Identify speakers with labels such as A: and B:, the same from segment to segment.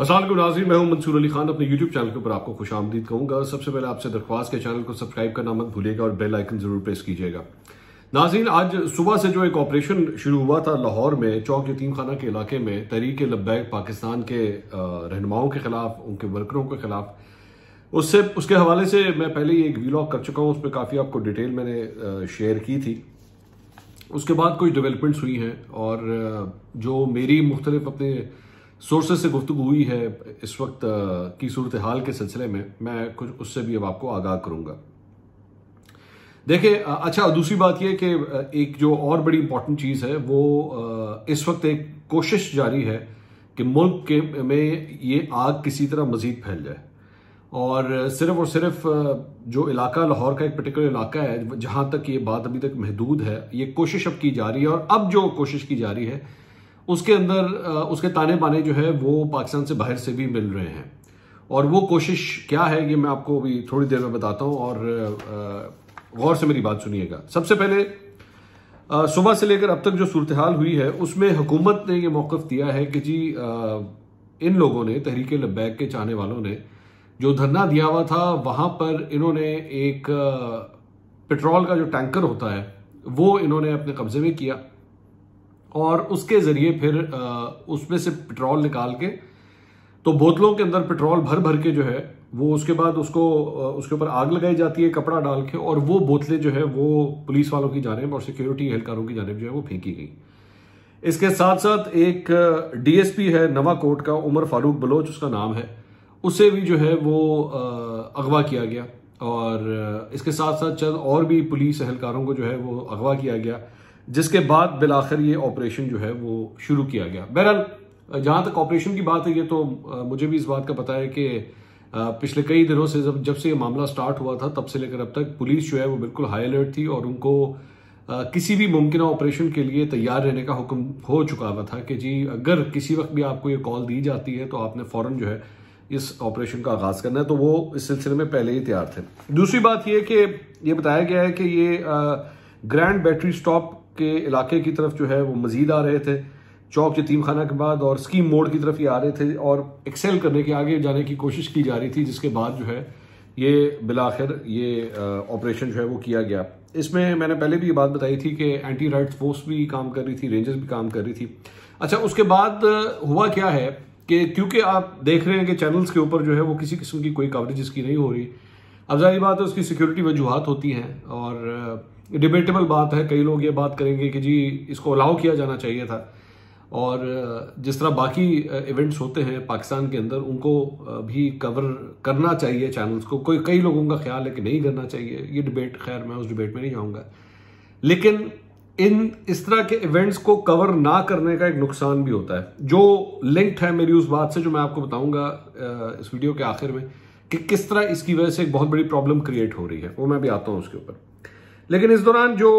A: अस्सलाम नाज़रीन, मैं हूं मंसूर अली खान। अपने YouTube चैनल के ऊपर आपको खुश आमदीद कहूंगा। सबसे पहले आपसे दरख्वास्त के चैनल को सब्सक्राइब करना मत भूलिएगा और बेल आइकन जरूर प्रेस कीजिएगा। नाज़रीन, आज सुबह से जो एक ऑपरेशन शुरू हुआ था लाहौर में चौक यतीम खाना के इलाके में तहरीक लब्बैक पाकिस्तान के रहनुमाओं के खिलाफ, उनके वर्करों के खिलाफ, उसके हवाले से मैं पहले ही एक वीलॉग कर चुका हूं। उस पर काफ़ी आपको डिटेल मैंने शेयर की थी। उसके बाद कुछ डेवलपमेंट्स हुई हैं और जो मेरी मुख्तलिफ अपने सोर्सेज से गुफ्तगू हुई है इस वक्त की सूरत हाल के सिलसिले में, मैं कुछ उससे भी अब आपको आगाह करूंगा। देखिए, अच्छा, दूसरी बात यह कि एक जो और बड़ी इंपॉर्टेंट चीज़ है वो इस वक्त एक कोशिश जारी है कि मुल्क में ये आग किसी तरह मजीद फैल जाए और सिर्फ जो इलाका लाहौर का एक पर्टिकुलर इलाका है जहां तक ये बात अभी तक महदूद है, ये कोशिश अब की जा रही है। और अब जो कोशिश की जा रही है उसके अंदर उसके ताने बाने जो है वो पाकिस्तान से बाहर से भी मिल रहे हैं। और वो कोशिश क्या है ये मैं आपको अभी थोड़ी देर में बताता हूं और गौर से मेरी बात सुनिएगा। सबसे पहले सुबह से लेकर अब तक जो सूरत हाल हुई है उसमें हुकूमत ने ये मौक़िफ़ दिया है कि जी इन लोगों ने, तहरीक लब्बैक के चाहने वालों ने जो धरना दिया हुआ था वहां पर इन्होंने एक पेट्रोल का जो टैंकर होता है वो इन्होंने अपने कब्जे में किया और उसके जरिए फिर उसमें से पेट्रोल निकाल के तो बोतलों के अंदर पेट्रोल भर भर के जो है वो उसके बाद उसके ऊपर आग लगाई जाती है कपड़ा डाल के, और वो बोतलें जो है वो पुलिस वालों की जानिब और सिक्योरिटी एहलकारों की जानिब जो है वो फेंकी गई। इसके साथ साथ एक डीएसपी है नवाकोट का, उमर फारूक बलोच उसका नाम है, उसे भी जो है वो अगवा किया गया। और इसके साथ साथ चंद और भी पुलिस एहलकारों को जो है वो अगवा किया गया, जिसके बाद बिलाखिर ये ऑपरेशन जो है वो शुरू किया गया। बहरहाल जहां तक ऑपरेशन की बात है ये तो मुझे भी इस बात का पता है कि पिछले कई दिनों से जब से ये मामला स्टार्ट हुआ था तब से लेकर अब तक पुलिस जो है वो बिल्कुल हाई अलर्ट थी और उनको किसी भी मुमकिन ऑपरेशन के लिए तैयार रहने का हुक्म हो चुका हुआ था कि जी अगर किसी वक्त भी आपको ये कॉल दी जाती है तो आपने फौरन जो है इस ऑपरेशन का आगाज करना है। तो वो इस सिलसिले में पहले ही तैयार थे। दूसरी बात यह कि ये बताया गया है कि ये ग्रैंड बैटरी स्टॉप के इलाके की तरफ जो है वो मजीद आ रहे थे चौक यतीम खाना के बाद, और स्कीम मोड़ की तरफ ही आ रहे थे और एक्सेल करने के आगे जाने की कोशिश की जा रही थी, जिसके बाद जो है ये बिलाखिर ये ऑपरेशन जो है वो किया गया। इसमें मैंने पहले भी ये बात बताई थी कि एंटी राइट्स फोर्स भी काम कर रही थी, रेंजर्स भी काम कर रही थी। अच्छा, उसके बाद हुआ क्या है कि क्योंकि आप देख रहे हैं कि चैनल्स के ऊपर जो है वो किसी किस्म की कोई कवरेज इसकी नहीं हो रही, अब जाहिर बात है उसकी सिक्योरिटी वजूहात होती हैं और डिबेटेबल बात है। कई लोग ये बात करेंगे कि जी इसको अलाउ किया जाना चाहिए था, और जिस तरह बाकी इवेंट्स होते हैं पाकिस्तान के अंदर उनको भी कवर करना चाहिए चैनल्स को। कई लोगों का ख्याल है कि नहीं करना चाहिए। ये डिबेट, खैर मैं उस डिबेट में नहीं जाऊंगा, लेकिन इस तरह के इवेंट्स को कवर ना करने का एक नुकसान भी होता है जो लिंक्ड है मेरी उस बात से जो मैं आपको बताऊंगा इस वीडियो के आखिर में कि किस तरह इसकी वजह से एक बहुत बड़ी प्रॉब्लम क्रिएट हो रही है, वो मैं भी आता हूं उसके ऊपर। लेकिन इस दौरान जो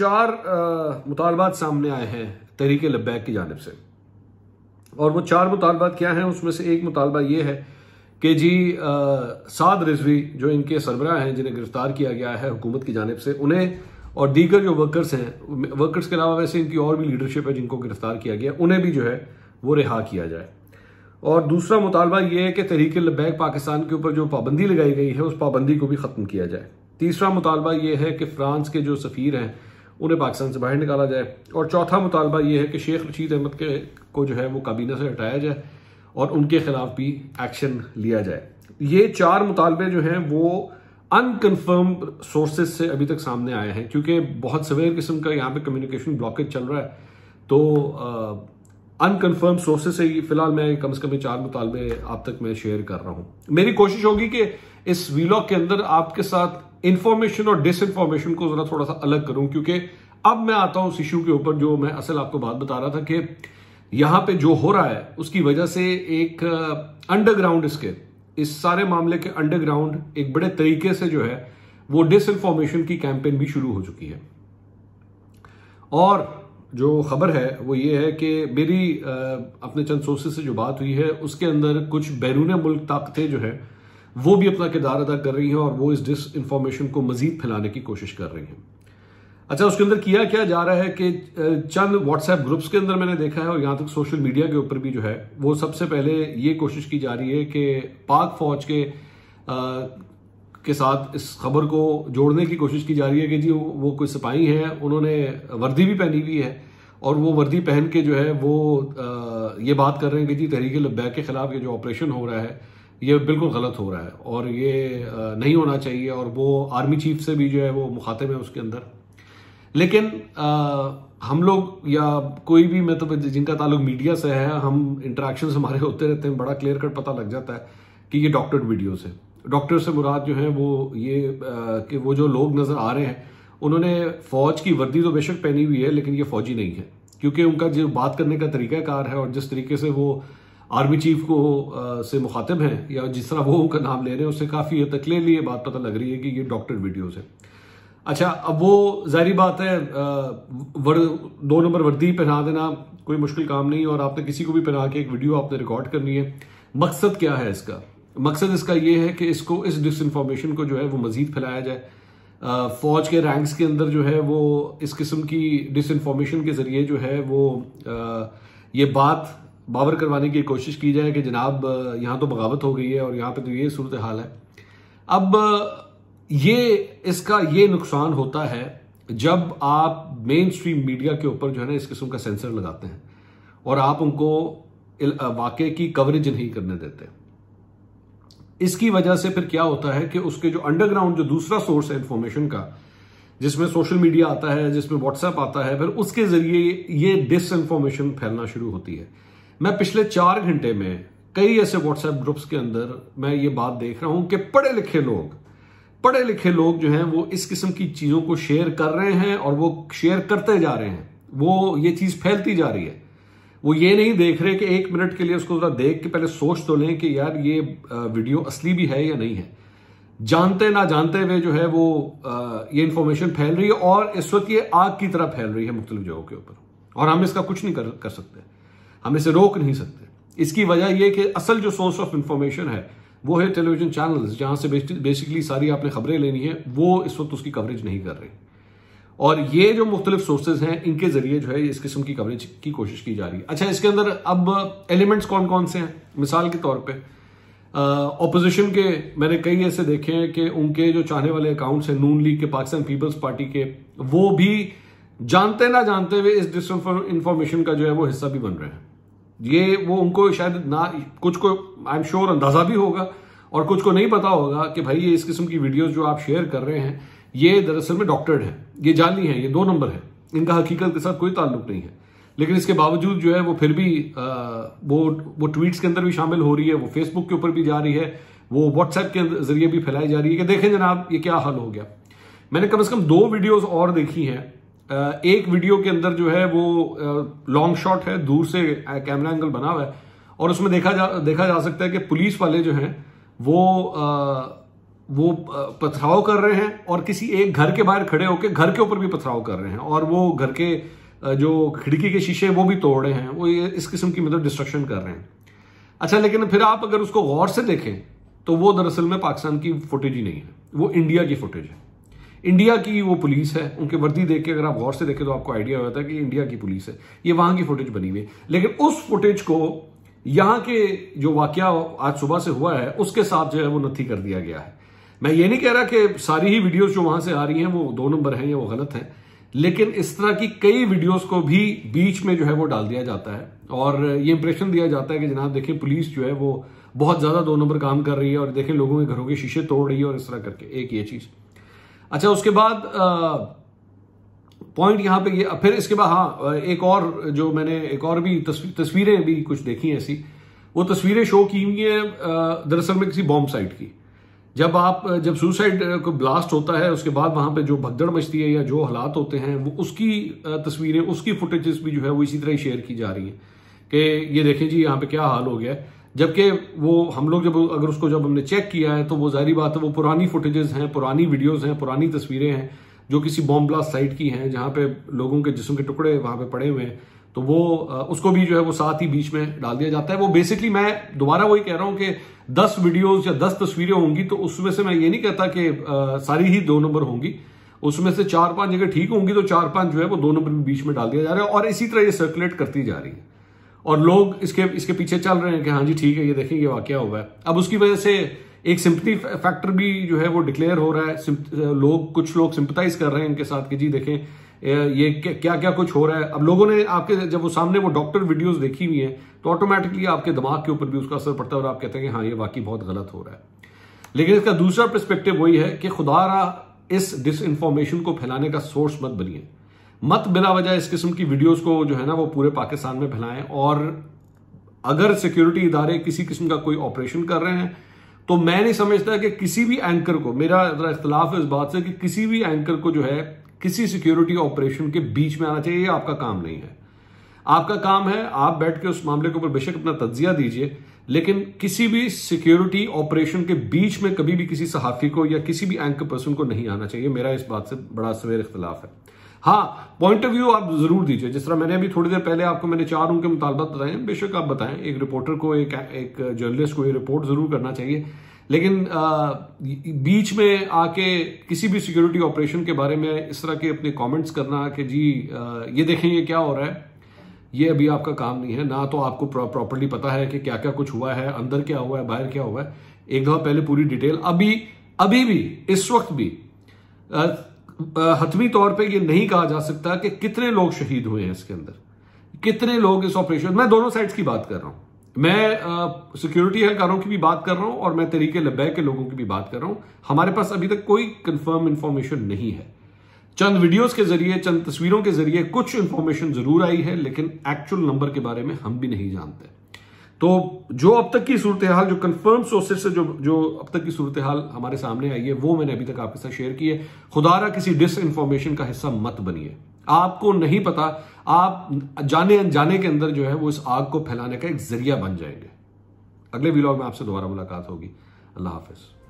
A: 4 मुतालबात सामने आए हैं तहरीक लब्बैक की जानिब से, और वो 4 मुतालबात क्या हैं, उसमें से एक मुतालबा ये है कि जी साद रिजवी जो इनके सरबराह हैं जिन्हें गिरफ्तार किया गया है हुकूमत की जानिब से, उन्हें और दीगर जो वर्कर्स हैं, वर्कर्स के अलावा वैसे इनकी और भी लीडरशिप है जिनको गिरफ्तार किया गया, उन्हें भी जो है वो रिहा किया जाए। और दूसरा मुतालबा ये है कि तहरीक लब्बैक पाकिस्तान के ऊपर जो पाबंदी लगाई गई है उस पाबंदी को भी खत्म किया जाए। तीसरा मुतालबा ये है कि फ्रांस के जो सफ़ीर हैं उन्हें पाकिस्तान से बाहर निकाला जाए। और चौथा मुतालबा ये है कि शेख रशीद अहमद को जो है वो काबीना से हटाया जाए और उनके खिलाफ भी एक्शन लिया जाए। ये 4 मुतालबे जो हैं वो अनकन्फर्म्ड सोर्सेज से अभी तक सामने आए हैं, क्योंकि बहुत सवेर किस्म का यहाँ पे कम्युनिकेशन ब्लॉकेज चल रहा है। तो अनकन्फर्म सोर्सेज से फिलहाल मैं कम से कम 4 मुतालबे आप तक मैं शेयर कर रहा हूं। मेरी कोशिश होगी कि इस वीलॉग के अंदर आपके साथ इंफॉर्मेशन और डिसइंफॉर्मेशन को जरा थोड़ा सा अलग करूं, क्योंकि अब मैं आता हूं उस इश्यू के ऊपर जो मैं असल आपको बात बता रहा था कि यहां पे जो हो रहा है उसकी वजह से एक अंडरग्राउंड इस सारे मामले के अंडरग्राउंड एक बड़े तरीके से जो है वो डिसइंफॉर्मेशन की कैंपेन भी शुरू हो चुकी है। और जो खबर है वो ये है कि मेरी अपने चंद सोर्सेज से जो बात हुई है उसके अंदर कुछ बैरून मुल्क ताकतें जो है वो भी अपना किरदार अदा कर रही हैं और वो इस डिस इन्फॉर्मेशन को मजीद फैलाने की कोशिश कर रही हैं। अच्छा, उसके अंदर किया क्या जा रहा है कि चंद व्हाट्सएप ग्रुप्स के अंदर मैंने देखा है और यहां तक सोशल मीडिया के ऊपर भी जो है वो सबसे पहले ये कोशिश की जा रही है कि पाक फौज के साथ इस खबर को जोड़ने की कोशिश की जा रही है कि जी वो कोई सिपाही हैं, उन्होंने वर्दी भी पहनी हुई है और वो वर्दी पहन के जो है वो ये बात कर रहे हैं कि जी तहरीक लब्बैक के खिलाफ ये जो ऑपरेशन हो रहा है ये बिल्कुल गलत हो रहा है और ये नहीं होना चाहिए, और वो आर्मी चीफ से भी जो है वो मुखातिब है उसके अंदर। लेकिन हम लोग या कोई भी मतलब जिनका ताल्लुक मीडिया से है, हम इंटरेक्शन हमारे होते रहते हैं, बड़ा क्लियर कट पता लग जाता है कि ये डॉक्टर्ड वीडियोस है। डॉक्टर से मुराद जो है वो ये कि वो जो लोग नजर आ रहे हैं उन्होंने फौज की वर्दी तो बेशक पहनी हुई है लेकिन ये फौजी नहीं है, क्योंकि उनका जो बात करने का तरीकाकार है और जिस तरीके से वो आर्मी चीफ को से मुखातिब हैं या जिस तरह वो उनका नाम ले रहे हैं उससे काफी हद तक क्लियरली ये बात पता लग रही है कि ये डॉक्टर्ड वीडियोस है। अच्छा, अब वो जाहिर बात है 2 नंबर वर्दी पहना देना कोई मुश्किल काम नहीं, और आपने किसी को भी पहना के एक वीडियो आपने रिकॉर्ड करनी है। मकसद क्या है इसका? मकसद इसका ये है कि इसको इस डिसइंफॉर्मेशन को जो है वो मजीद फैलाया जाए। फौज के रैंक्स के अंदर जो है वो इस किस्म की डिसइंफॉर्मेशन के जरिए जो है वो ये बात बावर करवाने की कोशिश की जाए कि जनाब यहाँ तो बगावत हो गई है और यहाँ पे तो ये सूरत हाल है। अब इसका ये नुकसान होता है जब आप मेन स्ट्रीम मीडिया के ऊपर जो है ना इस किस्म का सेंसर लगाते हैं और आप उनको वाकई की कवरेज नहीं करने देते। इसकी वजह से फिर क्या होता है कि उसके जो अंडरग्राउंड जो दूसरा सोर्स है इंफॉर्मेशन का, जिसमें सोशल मीडिया आता है, जिसमें व्हाट्सएप आता है, फिर उसके जरिए ये डिसइंफॉर्मेशन फैलना शुरू होती है। मैं पिछले 4 घंटे में कई ऐसे व्हाट्सएप ग्रुप्स के अंदर मैं ये बात देख रहा हूं कि पढ़े लिखे लोग जो हैं वो इस किस्म की चीजों को शेयर कर रहे हैं और वो शेयर करते जा रहे हैं, वो ये चीज फैलती जा रही है। वो ये नहीं देख रहे कि 1 मिनट के लिए उसको जरा देख के पहले सोच तो लें कि यार ये वीडियो असली भी है या नहीं है। जानते ना जानते हुए जो है वो ये इंफॉर्मेशन फैल रही है और इस वक्त ये आग की तरह फैल रही है मुख्तलिफ जगहों के ऊपर, और हम इसका कुछ नहीं कर सकते, हम इसे रोक नहीं सकते। इसकी वजह यह कि असल जो सोर्स ऑफ इंफॉर्मेशन है वो है टेलीविजन चैनल्स, जहां से बेसिकली सारी आपने खबरें लेनी है, वो इस वक्त उसकी कवरेज नहीं कर रही। और ये जो मुख्तलिफ सोर्सेज हैं इनके जरिए जो है इस किस्म की कवरेज की कोशिश की जा रही है। अच्छा, इसके अंदर अब एलिमेंट्स कौन कौन से हैं? मिसाल के तौर पे ऑपोजिशन के मैंने कई ऐसे देखे हैं कि उनके जो चाहने वाले अकाउंट्स हैं नून लीग के, पाकिस्तान पीपल्स पार्टी के, वो भी जानते ना जानते हुए इस डिसइंफॉर्मेशन का जो है वो हिस्सा भी बन रहे हैं। ये वो उनको शायद ना, कुछ को आई एम श्योर अंदाजा भी होगा और कुछ को नहीं पता होगा कि भाई ये इस किस्म की वीडियोस जो आप शेयर कर रहे हैं ये दरअसल में डॉक्टर्ड है, ये जाली है, ये 2 नंबर है, इनका हकीकत के साथ कोई ताल्लुक नहीं है। लेकिन इसके बावजूद जो है वो फिर भी वो ट्वीट्स के अंदर भी शामिल हो रही है, वो फेसबुक के ऊपर भी जा रही है, वो व्हाट्सएप के जरिए भी फैलाई जा रही है कि देखें जनाब ये क्या हाल हो गया। मैंने कम से कम 2 वीडियोस और देखी हैं। एक वीडियो के अंदर जो है वो लॉन्ग शॉट है, दूर से कैमरा एंगल बना हुआ है और उसमें देखा जा सकता है कि पुलिस वाले जो हैं वो पथराव कर रहे हैं और किसी एक घर के बाहर खड़े होकर घर के ऊपर भी पथराव कर रहे हैं और वो घर के जो खिड़की के शीशे वो भी तोड़ रहे हैं, वो इस किस्म की मतलब डिस्ट्रक्शन कर रहे हैं। अच्छा, लेकिन फिर आप अगर उसको गौर से देखें तो वो दरअसल में पाकिस्तान की फुटेज ही नहीं है, वो इंडिया की फुटेज है। इंडिया की वो पुलिस है, उनके वर्दी देख के अगर आप गौर से देखें तो आपको आइडिया होता है कि इंडिया की पुलिस है, ये वहां की फुटेज बनी हुई है। लेकिन उस फुटेज को यहां के जो वाकया आज सुबह से हुआ है उसके साथ जो है वो नथी कर दिया गया है। मैं ये नहीं कह रहा कि सारी ही वीडियोस जो वहां से आ रही हैं वो 2 नंबर हैं या वो गलत हैं, लेकिन इस तरह की कई वीडियोस को भी बीच में जो है वो डाल दिया जाता है और ये इंप्रेशन दिया जाता है कि जनाब देखें पुलिस जो है वो बहुत ज्यादा 2 नंबर काम कर रही है और देखें लोगों के घरों के शीशे तोड़ रही है और इस तरह करके, एक ये चीज। अच्छा, उसके बाद पॉइंट यहां पे ये, फिर इसके बाद हाँ एक और जो मैंने एक और भी तस्वीरें भी कुछ देखी हैं ऐसी, वो तस्वीरें शो की हुई है दरअसल में किसी बॉम्ब साइट की। जब सुसाइड को ब्लास्ट होता है उसके बाद वहां पे जो भगदड़ मचती है या जो हालात होते हैं वो उसकी तस्वीरें, उसकी फुटेजेस भी जो है वो इसी तरह ही शेयर की जा रही है कि ये देखें जी यहाँ पे क्या हाल हो गया है। जबकि वो हम लोग जब हमने चेक किया है तो वो जाहिर बात है वो पुरानी फुटेजेस हैं, पुरानी वीडियोस हैं, पुरानी तस्वीरें हैं जो किसी बॉम्ब ब्लास्ट साइट की हैं जहां पे लोगों के जिस्म के टुकड़े वहां पे पड़े हुए हैं। तो वो उसको भी जो है वो साथ ही बीच में डाल दिया जाता है। वो बेसिकली मैं दोबारा वही कह रहा हूं कि 10 वीडियोस या 10 तस्वीरें होंगी तो उसमें से मैं ये नहीं कहता कि सारी ही 2 नंबर होंगी, उसमें से 4-5 जगह ठीक होंगी तो 4-5 जो है वो 2 नंबर के बीच में डाल दिया जा रहा है, और इसी तरह ये सर्कुलेट करती जा रही है और लोग इसके पीछे चल रहे हैं कि हाँ जी ठीक है, ये देखें ये वाकया हुआ है। अब उसकी वजह से एक सिंपैथी फैक्टर भी जो है वो डिक्लेयर हो रहा है, कुछ लोग सिंपैथाइज कर रहे हैं इनके साथ कि जी देखें ये क्या क्या कुछ हो रहा है। अब लोगों ने आपके जब वो सामने वो डॉक्टर वीडियोस देखी हुई हैं तो ऑटोमेटिकली आपके दिमाग के ऊपर भी उसका असर पड़ता है और आप कहते हैं कि हाँ ये वाकई बहुत गलत हो रहा है। लेकिन इसका दूसरा पर्सपेक्टिव वही है कि खुदारा इस डिसइंफॉर्मेशन को फैलाने का सोर्स मत बनिए, मत बिला वजह इस किस्म की वीडियोस को जो है ना वो पूरे पाकिस्तान में फैलाएं। और अगर सिक्योरिटी इदारे किसी किस्म का कोई ऑपरेशन कर रहे हैं तो मैं नहीं समझता कि किसी भी एंकर को, मेरा इख्तलाफ है इस बात से कि किसी भी एंकर को जो है किसी सिक्योरिटी ऑपरेशन के बीच में आना चाहिए। ये आपका काम नहीं है। आपका काम है आप बैठ के उस मामले के ऊपर बेशक अपना तज्जिया दीजिए, लेकिन किसी भी सिक्योरिटी ऑपरेशन के बीच में कभी भी किसी सहाफी को या किसी भी एंकर पर्सन को नहीं आना चाहिए। मेरा इस बात से बड़ा सवेर इख्तलाफ है। हाँ, पॉइंट ऑफ व्यू आप जरूर दीजिए, जिस तरह मैंने अभी थोड़ी देर पहले आपको मैंने 4 उनके मुतालबात बताए, बेशक आप बताएं। एक रिपोर्टर को, एक जर्नलिस्ट को ये रिपोर्ट जरूर करना चाहिए, लेकिन बीच में आके किसी भी सिक्योरिटी ऑपरेशन के बारे में इस तरह के अपने कमेंट्स करना कि जी ये देखें ये क्या हो रहा है, ये अभी आपका काम नहीं है। ना तो आपको प्रॉपर्ली पता है कि क्या क्या कुछ हुआ है, अंदर क्या हुआ है, बाहर क्या हुआ है। एक दफा पहले पूरी डिटेल, अभी भी इस वक्त भी हतमी तौर पे ये नहीं कहा जा सकता कि कितने लोग शहीद हुए हैं इसके अंदर, कितने लोग इस ऑपरेशन, मैं दोनों साइड्स की बात कर रहा हूं, मैं सिक्योरिटी एहलकारों की भी बात कर रहा हूं और मैं तरीके लब्बैक के लोगों की भी बात कर रहा हूं। हमारे पास अभी तक कोई कंफर्म इंफॉर्मेशन नहीं है। चंद वीडियोस के जरिए, चंद तस्वीरों के जरिए कुछ इंफॉर्मेशन जरूर आई है, लेकिन एक्चुअल नंबर के बारे में हम भी नहीं जानते। तो जो अब तक की सूरत हाल, जो कंफर्म सोर्सेज से जो अब तक की सूरत हाल हमारे सामने आई है, वो मैंने अभी तक आपके साथ शेयर की है। खुदारा किसी डिस इंफॉर्मेशन का हिस्सा मत बनिए। आपको नहीं पता, आप जाने अनजाने के अंदर जो है वो इस आग को फैलाने का एक जरिया बन जाएंगे। अगले व्लॉग में आपसे दोबारा मुलाकात होगी। अल्लाह हाफिज।